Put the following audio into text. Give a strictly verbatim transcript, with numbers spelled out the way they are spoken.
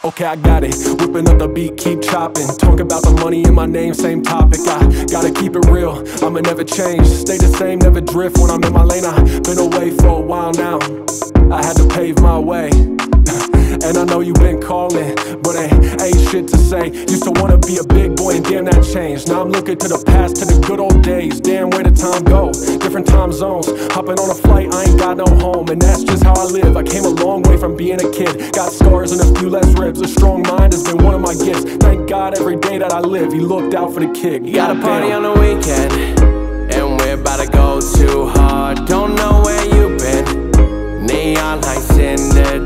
Okay, I got it, whipping up the beat, keep chopping. Talk about the money in my name, same topic. I gotta keep it real, I'ma never change. Stay the same, never drift when I'm in my lane. I've been away for a while now, I had to pave my way. And I know you've been calling, but ain't, ain't shit to say. Used to wanna be a big boy and damn that changed. Now I'm looking to the past, to the good old days. Damn, where did time go? Different time zones, hopping on a flight, I ain't got no home. And that's just how I live, I came a long way from being a kid. Got scars and a few less ribs, a strong mind has been one of my gifts. Thank God every day that I live, He looked out for the kid. You got a party on the weekend, and we're about to go too hard. Don't know where you've been, neon lights in the